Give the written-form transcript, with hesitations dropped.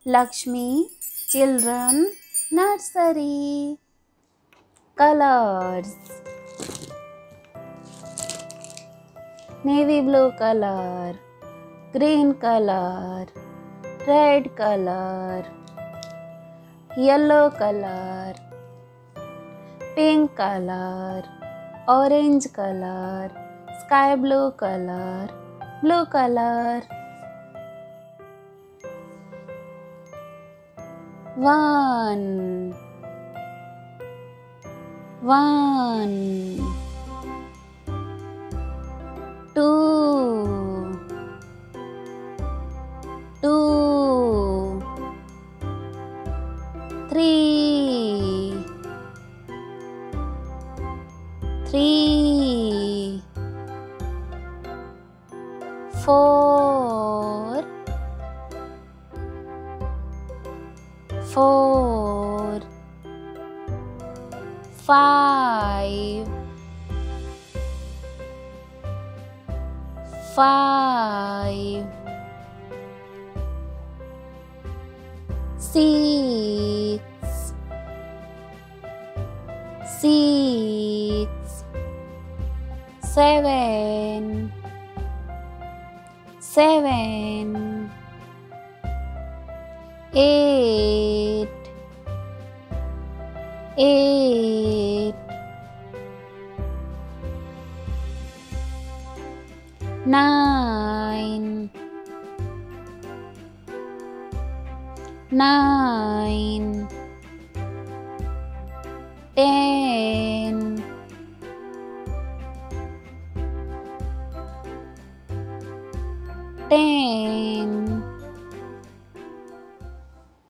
Lakshmi Children Nursery. Colors: navy blue color, green color, red color, yellow color, pink color, orange color, sky blue color, blue color. One, two, three, four, five, six, seven, eight, nine, 10, 10,